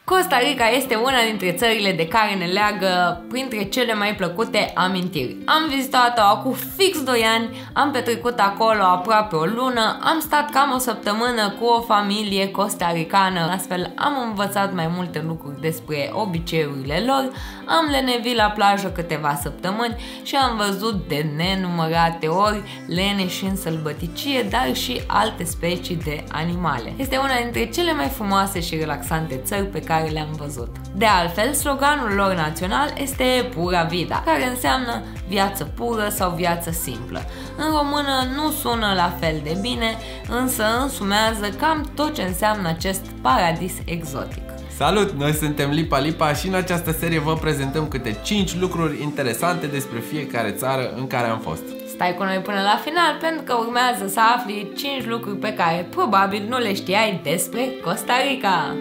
Costa Rica este una dintre țările de care ne leagă printre cele mai plăcute amintiri. Am vizitat-o acum fix 2 ani, am petrecut acolo aproape o lună, am stat cam o săptămână cu o familie costaricană, astfel am învățat mai multe lucruri despre obiceiurile lor, am lenevit la plajă câteva săptămâni și am văzut de nenumărate ori leneși în sălbăticie, dar și alte specii de animale. Este una dintre cele mai frumoase și relaxante țări pe care le-am văzut. De altfel, sloganul lor național este Pura Vida, care înseamnă viață pură sau viață simplă. În română nu sună la fel de bine, însă însumează cam tot ce înseamnă acest paradis exotic. Salut! Noi suntem Lipa Lipa și în această serie vă prezentăm câte 5 lucruri interesante despre fiecare țară în care am fost. Stai cu noi până la final pentru că urmează să afli 5 lucruri pe care probabil nu le știai despre Costa Rica.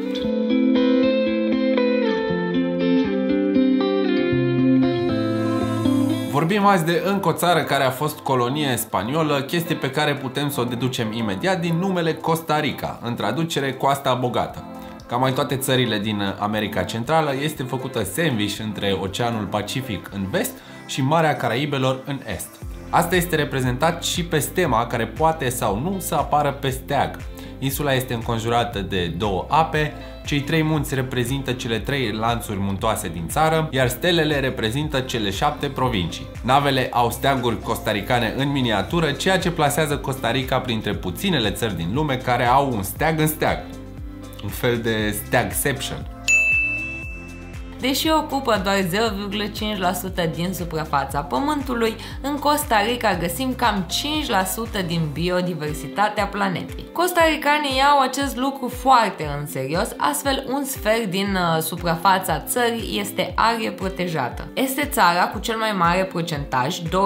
Vorbim azi de încă o țară care a fost colonie spaniolă, chestie pe care putem să o deducem imediat din numele Costa Rica, în traducere coasta bogată. Ca mai toate țările din America Centrală, este făcută sandwich între Oceanul Pacific în vest și Marea Caraibelor în est. Asta este reprezentat și pe stema care poate sau nu să apară pe steag. Insula este înconjurată de 2 ape, cei 3 munți reprezintă cele 3 lanțuri muntoase din țară, iar stelele reprezintă cele 7 provincii. Navele au steaguri costaricane în miniatură, ceea ce plasează Costa Rica printre puținele țări din lume care au un steag în steag. Un fel de stagception. Deși ocupă doar 0,5% din suprafața Pământului, în Costa Rica găsim cam 5% din biodiversitatea planetei. Costaricanii iau acest lucru foarte în serios, astfel un sfert din suprafața țării este arie protejată. Este țara cu cel mai mare procentaj, 25%,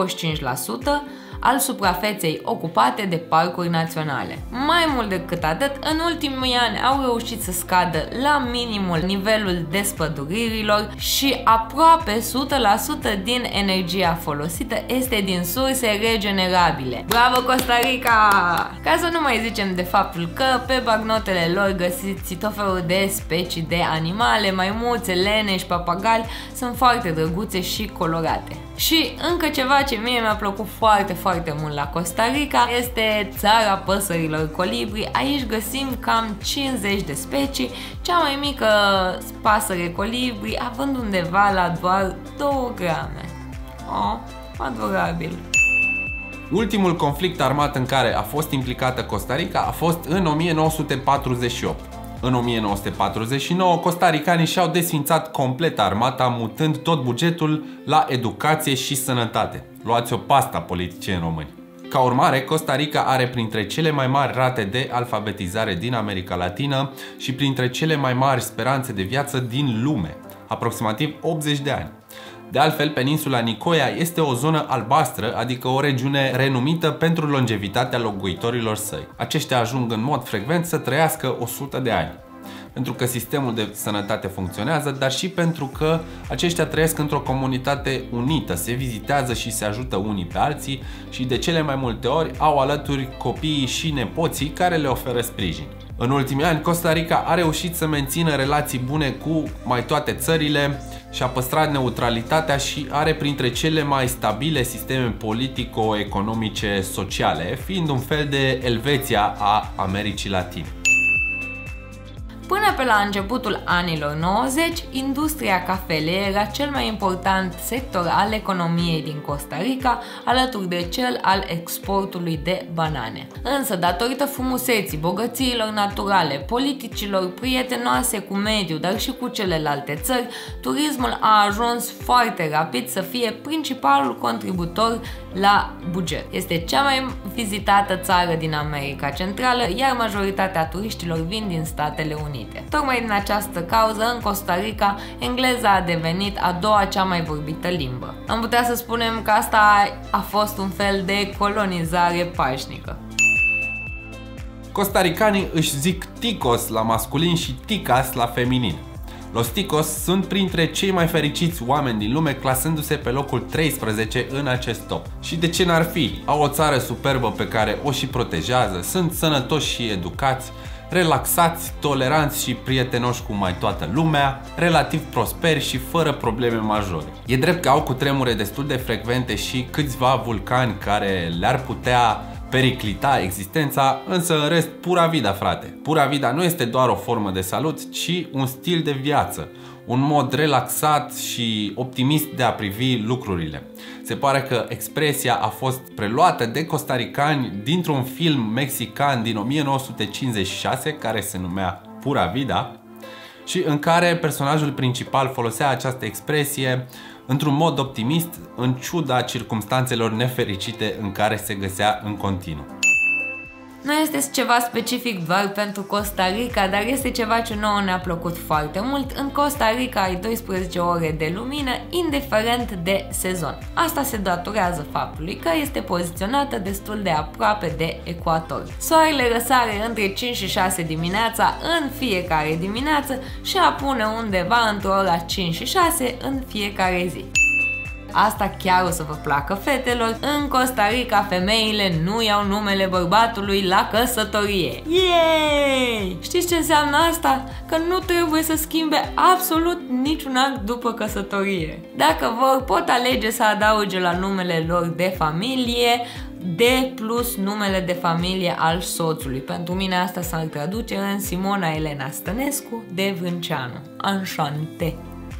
al suprafeței ocupate de parcuri naționale. Mai mult decât atât, în ultimii ani au reușit să scadă la minimul nivelul despăduririlor și aproape 100% din energia folosită este din surse regenerabile. Bravo, Costa Rica! Ca să nu mai zicem de faptul că pe bagnotele lor găsiți tot felul de specii de animale, maimuțe, leneși, papagali, sunt foarte drăguțe și colorate. Și încă ceva ce mie mi-a plăcut foarte mult la Costa Rica este țara păsărilor colibri. Aici găsim cam 50 de specii, cea mai mică pasăre colibri având undeva la doar 2 grame. Oh, adorabil! Ultimul conflict armat în care a fost implicată Costa Rica a fost în 1948. În 1949, costaricanii și-au desfințat complet armata, mutând tot bugetul la educație și sănătate. Luați-o pasta, politicieni români! Ca urmare, Costa Rica are printre cele mai mari rate de alfabetizare din America Latină și printre cele mai mari speranțe de viață din lume, aproximativ 80 de ani. De altfel, peninsula Nicoya este o zonă albastră, adică o regiune renumită pentru longevitatea locuitorilor săi. Aceștia ajung în mod frecvent să trăiască 100 de ani. Pentru că sistemul de sănătate funcționează, dar și pentru că aceștia trăiesc într-o comunitate unită, se vizitează și se ajută unii pe alții și de cele mai multe ori au alături copiii și nepoții care le oferă sprijin. În ultimii ani, Costa Rica a reușit să mențină relații bune cu mai toate țările și a păstrat neutralitatea și are printre cele mai stabile sisteme politico-economice sociale, fiind un fel de Elveția a Americii Latine. Până pe la începutul anilor 90, industria cafelei era cel mai important sector al economiei din Costa Rica, alături de cel al exportului de banane. Însă, datorită frumuseții, bogățiilor naturale, politicilor prietenoase cu mediul, dar și cu celelalte țări, turismul a ajuns foarte rapid să fie principalul contributor la buget. Este cea mai vizitată țară din America Centrală, iar majoritatea turiștilor vin din Statele Unite. Tocmai din această cauză, în Costa Rica, engleza a devenit a doua cea mai vorbită limbă. Am putea să spunem că asta a fost un fel de colonizare pașnică. Costaricanii își zic ticos la masculin și ticas la feminin. Los ticos sunt printre cei mai fericiți oameni din lume, clasându-se pe locul 13 în acest top. Și de ce n-ar fi? Au o țară superbă pe care o și protejează, sunt sănătoși și educați, relaxați, toleranți și prietenoși cu mai toată lumea, relativ prosperi și fără probleme majore. E drept că au cutremure destul de frecvente și câțiva vulcani care le-ar putea periclita existența, însă în rest pura vida, frate. Pura vida nu este doar o formă de salut, ci un stil de viață, un mod relaxat și optimist de a privi lucrurile. Se pare că expresia a fost preluată de costaricani dintr-un film mexican din 1956 care se numea Pura Vida și în care personajul principal folosea această expresie într-un mod optimist, în ciuda circumstanțelor nefericite în care se găsea în continuu. Nu este ceva specific doar pentru Costa Rica, dar este ceva ce nouă ne-a plăcut foarte mult. În Costa Rica ai 12 ore de lumină, indiferent de sezon. Asta se datorează faptului că este poziționată destul de aproape de ecuator. Soarele răsare între 5 și 6 dimineața în fiecare dimineață și apune undeva între ora 5 și 6 în fiecare zi. Asta chiar o să vă placă fetelor. În Costa Rica femeile nu iau numele bărbatului la căsătorie. Yay! Știți ce înseamnă asta? Că nu trebuie să schimbe absolut niciun act după căsătorie. Dacă vor, pot alege să adauge la numele lor de familie D plus numele de familie al soțului. Pentru mine asta s-ar traduce în Simona Elena Stănescu de Vânceanu. Enchanté.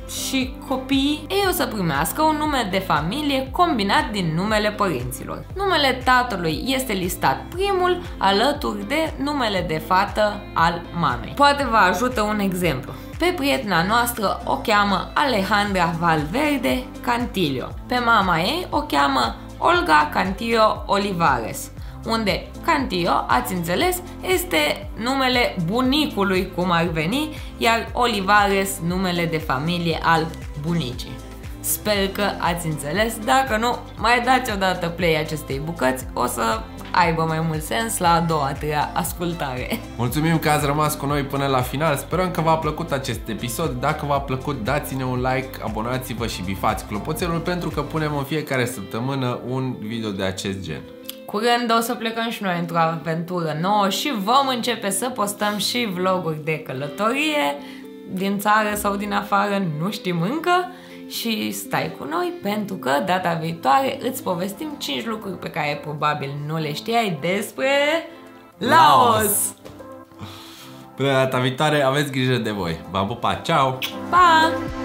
Și copiii, ei o să primească un nume de familie combinat din numele părinților. Numele tatălui este listat primul alături de numele de fată al mamei. Poate vă ajută un exemplu. Pe prietena noastră o cheamă Alejandra Valverde Cantillo. Pe mama ei o cheamă Olga Cantillo Olivares, unde Cantillo, ați înțeles, este numele bunicului, cum ar veni, iar Olivares numele de familie al bunicii. Sper că ați înțeles, dacă nu, mai dați odată play acestei bucăți, o să aibă mai mult sens la a doua, a treia ascultare. Mulțumim că ați rămas cu noi până la final, sperăm că v-a plăcut acest episod. Dacă v-a plăcut, dați-ne un like, abonați-vă și bifați clopoțelul pentru că punem în fiecare săptămână un video de acest gen. Curând o să plecăm și noi într-o aventură nouă și vom începe să postăm și vloguri de călătorie din țară sau din afară, nu știm încă. Și stai cu noi pentru că data viitoare îți povestim 5 lucruri pe care probabil nu le știai despre Laos. Până data viitoare, aveți grijă de voi. V-am pupat, ceau! Pa!